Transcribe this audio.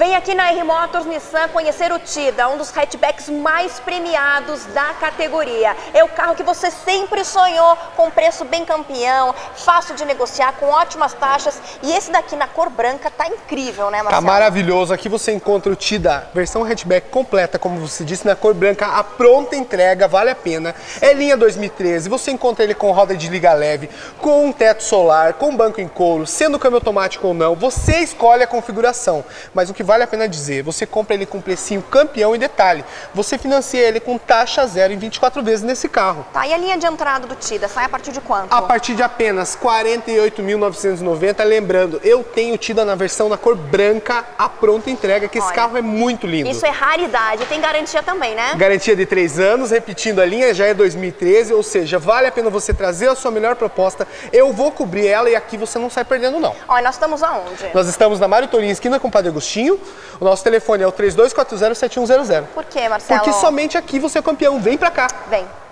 Vem aqui na R Motors Nissan conhecer o Tida, um dos hatchbacks mais premiados da categoria. É o carro que você sempre sonhou, com preço bem campeão, fácil de negociar, com ótimas taxas. E esse daqui na cor branca tá incrível, né, Marcelo? Tá maravilhoso. Aqui você encontra o Tida, versão hatchback completa, como você disse, na cor branca, a pronta entrega, vale a pena. É linha 2013, você encontra ele com roda de liga leve, com um teto solar, com banco em couro, sendo câmbio automático ou não, você escolhe a configuração. Mas o que vale a pena dizer, você compra ele com precinho campeão e detalhe, você financia ele com taxa zero em 24 vezes nesse carro. Tá, e a linha de entrada do Tida sai a partir de quanto? A partir de apenas R$ 48.990, lembrando, eu tenho Tida na versão na cor branca, a pronta entrega, que esse carro é muito lindo. Isso é raridade, tem garantia também, né? Garantia de 3 anos, repetindo a linha, já é 2013, ou seja, vale a pena você trazer a sua melhor proposta, eu vou cobrir ela e aqui você não sai perdendo não. Olha, nós estamos aonde? Nós estamos na Mário Torinho, esquina com o Padre Agostinho. O nosso telefone é o 3240-7100. Por quê, Marcelo? Porque somente aqui você é campeão. Vem pra cá. Vem.